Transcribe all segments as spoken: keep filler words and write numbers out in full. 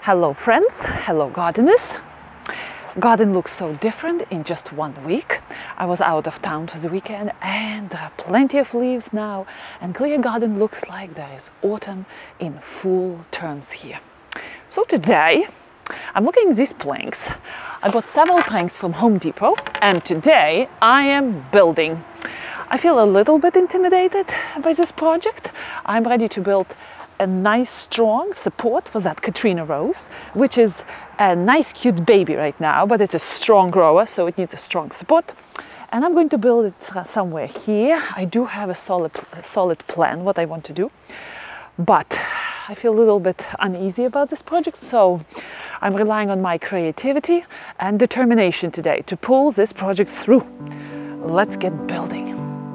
Hello friends, hello gardeners. Garden looks so different in just one week. I was out of town for the weekend and there are plenty of leaves now, and clear garden looks like there is autumn in full terms here. So today I'm looking at these planks. I bought several planks from Home Depot and today I am building. I feel a little bit intimidated by this project. I'm ready to build a nice strong support for that Katrina rose, which is a nice cute baby right now, but it's a strong grower, so it needs a strong support. And I'm going to build it somewhere here. I do have a solid, a solid plan what I want to do, but I feel a little bit uneasy about this project, so I'm relying on my creativity and determination today to pull this project through. Let's get building.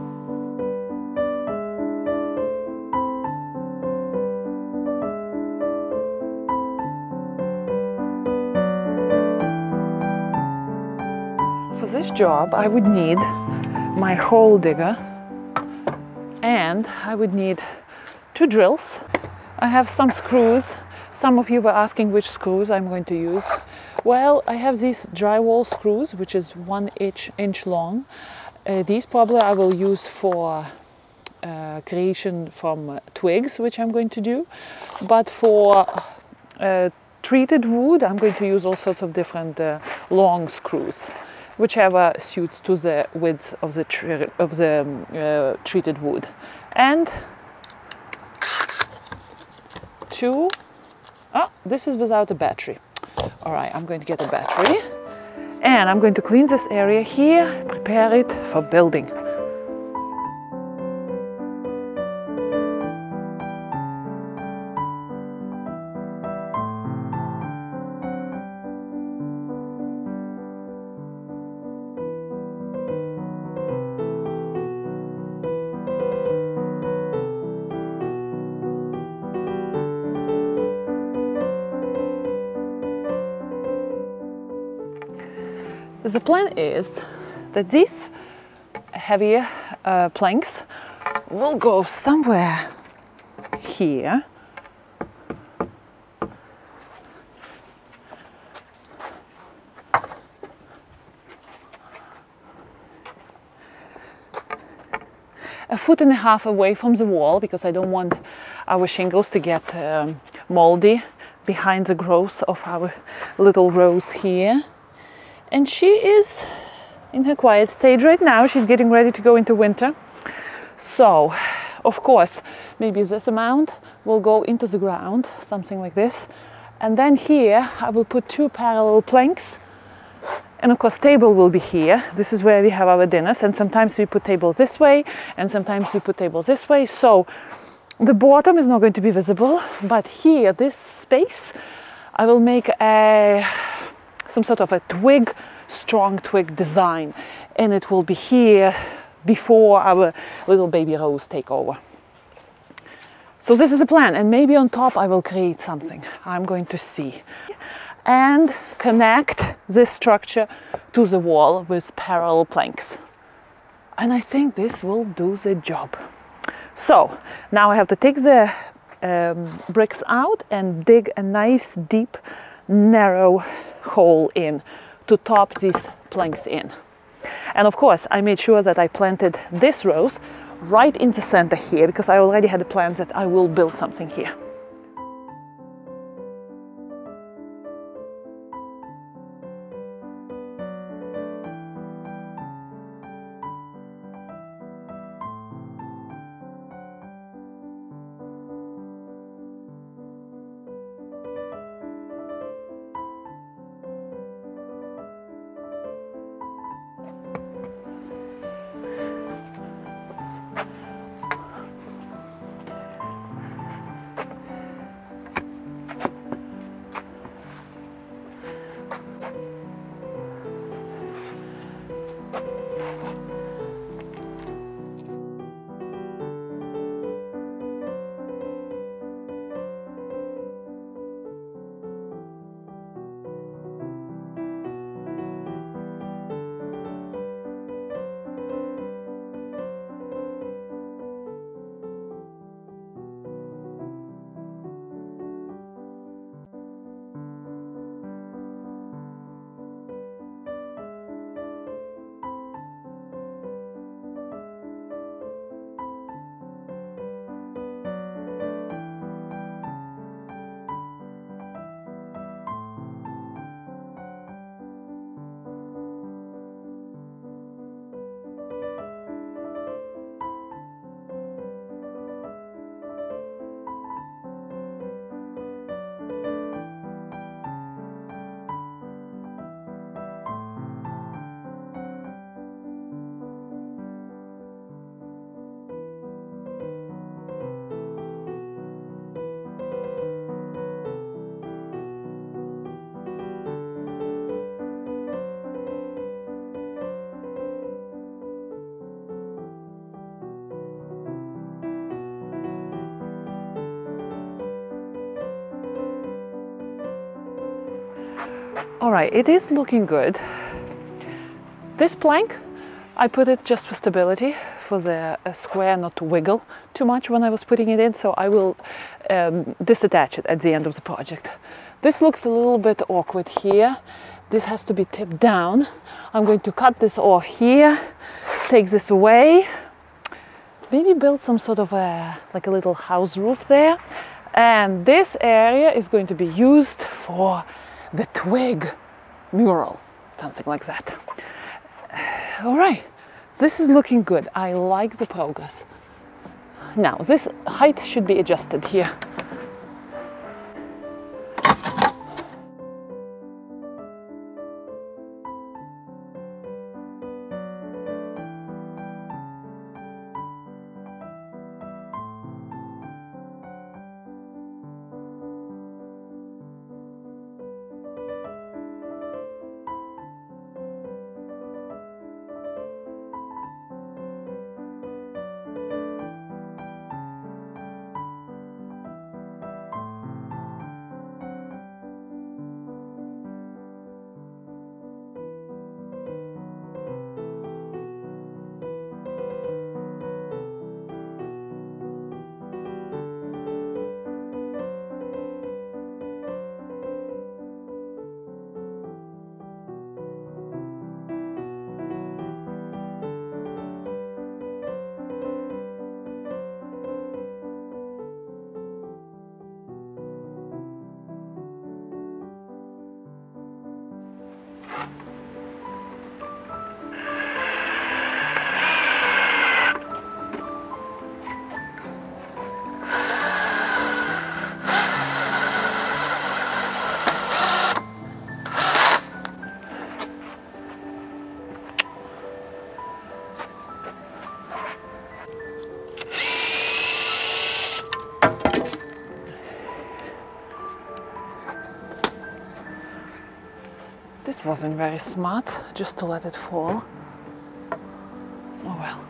For this job, I would need my hole digger and I would need two drills. I have some screws. Some of you were asking which screws I'm going to use. Well, I have these drywall screws, which is one inch, inch long. Uh, these probably I will use for uh, creation from uh, twigs, which I'm going to do. But for uh, treated wood, I'm going to use all sorts of different uh, long screws, whichever suits to the width of the, tr of the um, uh, treated wood. And two, oh, this is without a battery. All right, I'm going to get a battery and I'm going to clean this area here, prepare it for building. The plan is that these heavier uh, planks will go somewhere here. A foot and a half away from the wall, because I don't want our shingles to get um, moldy behind the growth of our little rose here. And she is in her quiet stage right now. She's getting ready to go into winter. So, of course, maybe this amount will go into the ground, something like this. And then here I will put two parallel planks. And of course, table will be here. This is where we have our dinners. And sometimes we put tables this way, and sometimes we put tables this way. So the bottom is not going to be visible, but here, this space, I will make a some sort of a twig, strong twig design, and it will be here before our little baby rose take over. So this is the plan, and maybe on top I will create something. I'm going to see. And connect this structure to the wall with parallel planks. And I think this will do the job. So now I have to take the um, bricks out and dig a nice deep narrow hole in to top these planks in. And of course I made sure that I planted this rose right in the center here, because I already had a plan that I will build something here. All right, it is looking good. This plank, I put it just for stability, for the uh, square not to wiggle too much when I was putting it in, so I will um, disattach it at the end of the project. This looks a little bit awkward here. This has to be tipped down. I'm going to cut this off here, take this away, maybe build some sort of a, like a little house roof there. And this area is going to be used for the Twig mural, something like that. All right, this is looking good. I like the progress. Now, this height should be adjusted here. This wasn't very smart, just to let it fall. Oh well.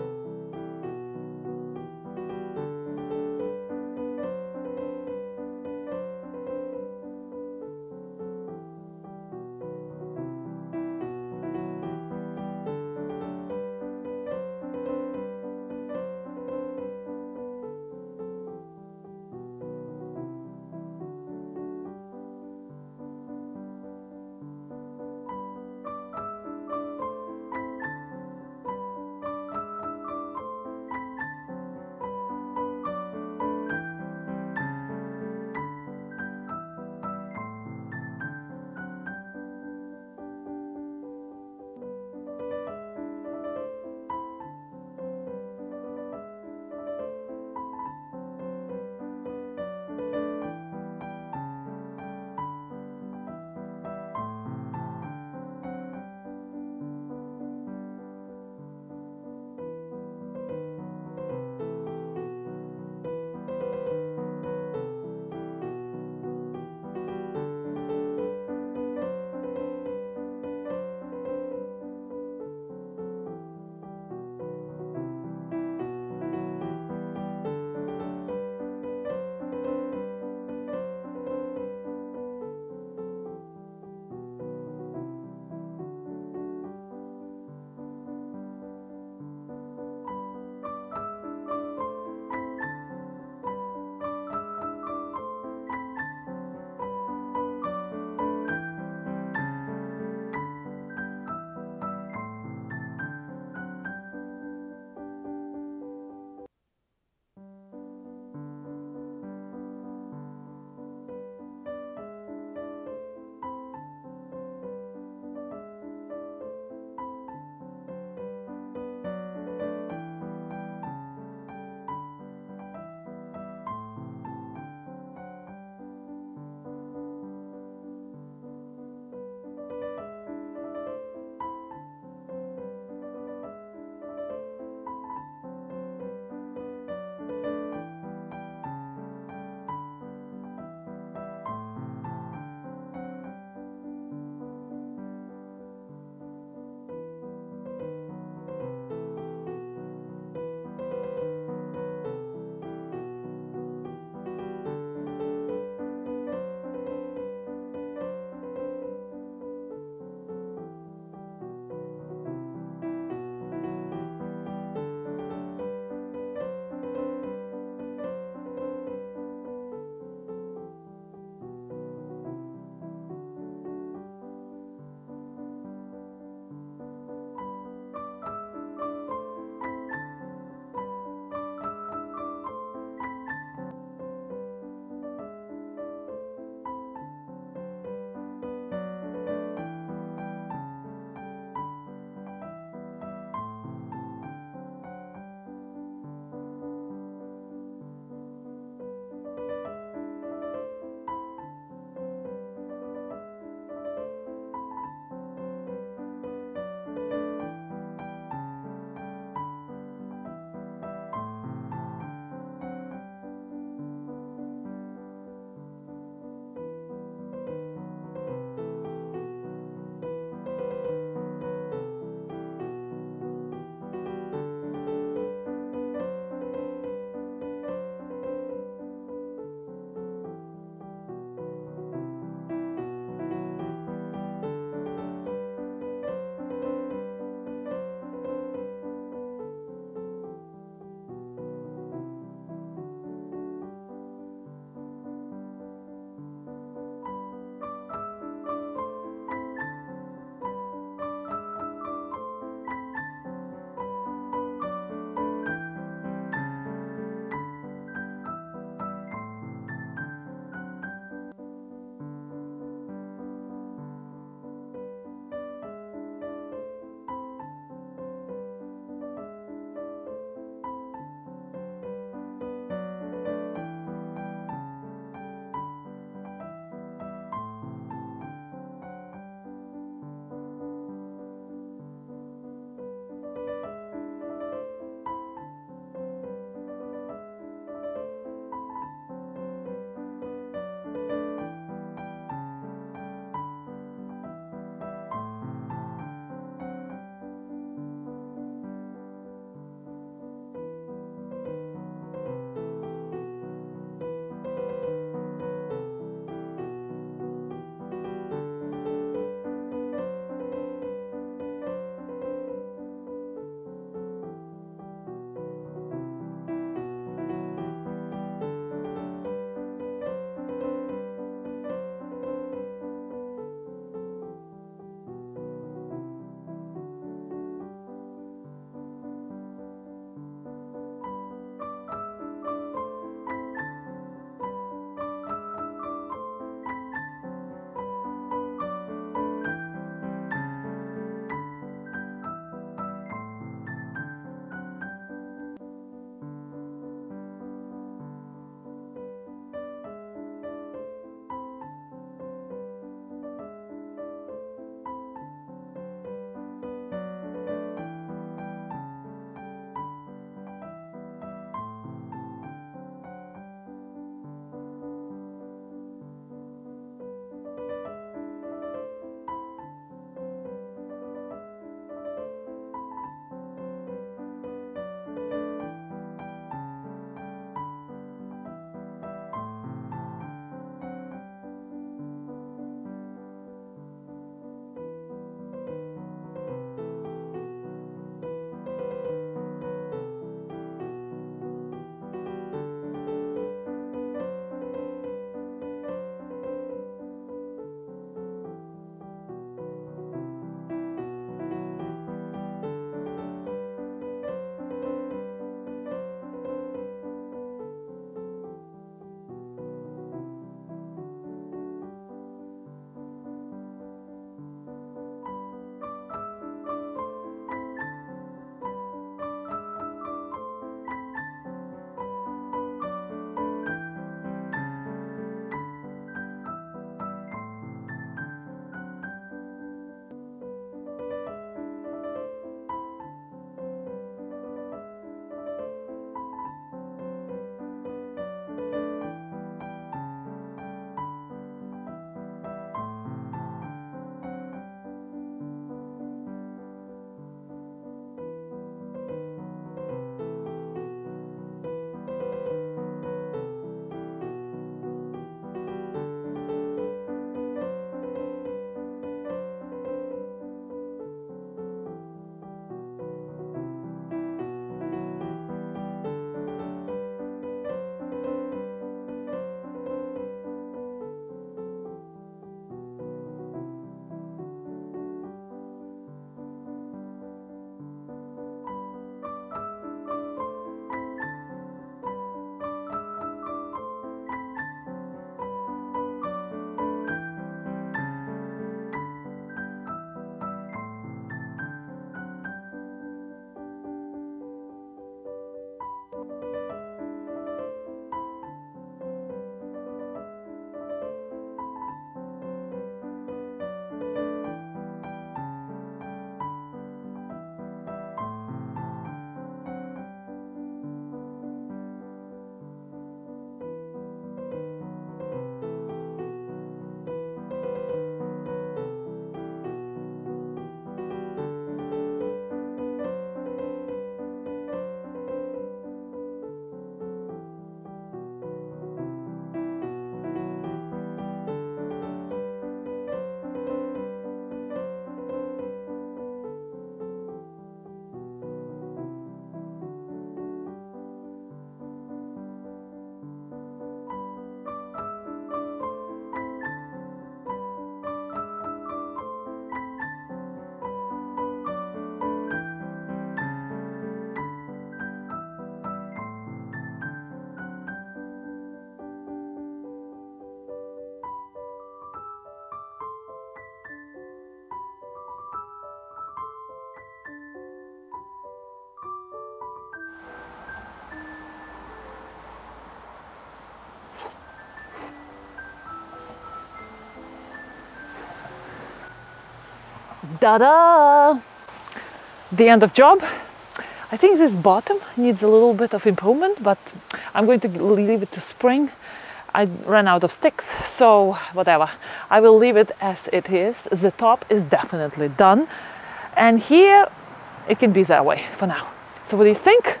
Da-da! The end of job. I think this bottom needs a little bit of improvement, but I'm going to leave it to spring. I ran out of sticks, so whatever. I will leave it as it is. The top is definitely done. And here, it can be that way for now. So what do you think?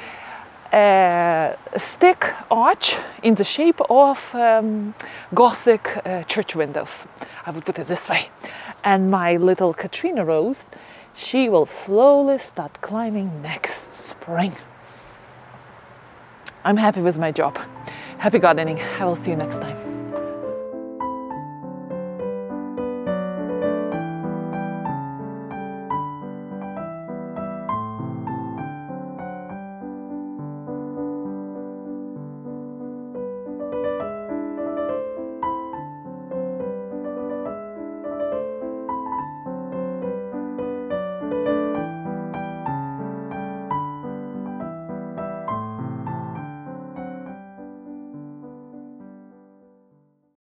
A stick arch in the shape of um, Gothic uh, church windows. I would put it this way. And my little Katrina rose, she will slowly start climbing next spring. I'm happy with my job. Happy gardening. I will see you next time.